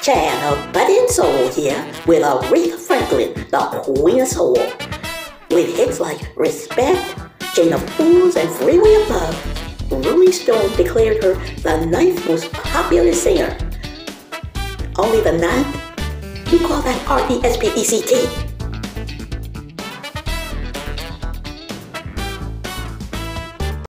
Channel Body and Soul here with Aretha Franklin, the Queen of Soul. With hits like Respect, Chain of Fools, and Freeway of Love, Rolling Stone declared her the 9th most popular singer. Only the 9th? You call that R-E-S-P-E-C-T?